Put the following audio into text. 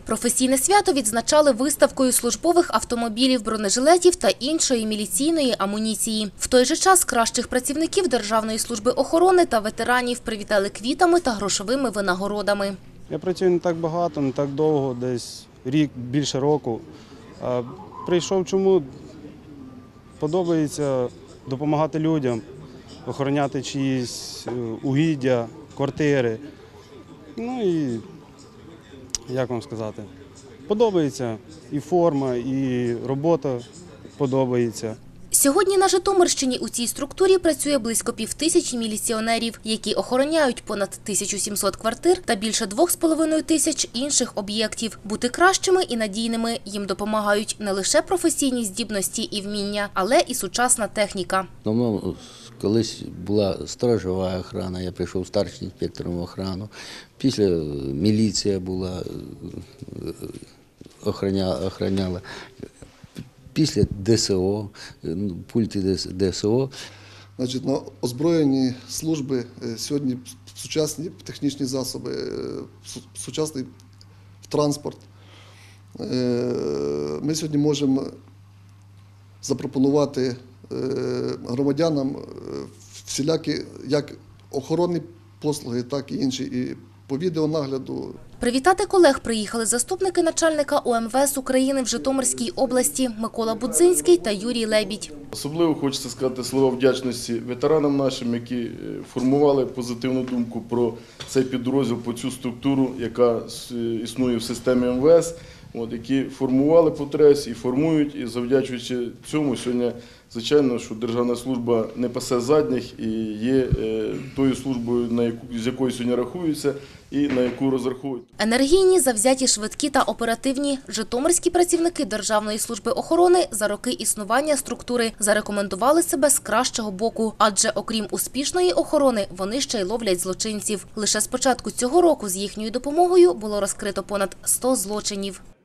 Професійне свято відзначали виставкою службових автомобілів, бронежилетів та іншої міліційної амуніції. В той же час кращих працівників Державної служби охорони та ветеранів привітали квітами та грошовими винагородами. Я працюю не так багато, не так довго, десь рік, більше року. Прийшов чому? Подобається допомагати людям, охороняти чиїсь угіддя, квартири. Ну і, як вам сказати, подобається і форма, і робота подобається. Сьогодні на Житомирщині у цій структурі працює близько 5000 міліціонерів, які охороняють понад 1700 квартир та більше 2500 інших об'єктів. Бути кращими і надійними їм допомагають не лише професійні здібності і вміння, але і сучасна техніка. Колись була сторожова охорона, я прийшов старшим інспектором в охорону. Після міліція була, охороняла. Після ДСО, пульти ДСО. На озброєнні служби сьогодні сучасні технічні засоби, сучасний транспорт. Ми сьогодні можемо запропонувати громадянам всілякі як охоронні послуги, так і інші, і по відеонагляду. Привітати колег приїхали заступники начальника УМВС України в Житомирській області Микола Будзинський та Юрій Лебідь. Особливо хочеться сказати слова вдячності ветеранам нашим, які формували позитивну думку про цей підрозділ, про цю структуру, яка існує в системі МВС, які формували потребу і формують, і завдячуючи цьому сьогодні, звичайно, що Державна служба не пасе задніх і є тою службою, з якою сьогодні рахуються і на яку розраховують. Енергійні, завзяті, швидкі та оперативні житомирські працівники Державної служби охорони за роки існування структури зарекомендували себе з кращого боку, адже окрім успішної охорони, вони ще й ловлять злочинців. Лише з початку цього року з їхньою допомогою було розкрито понад 100 злочинів.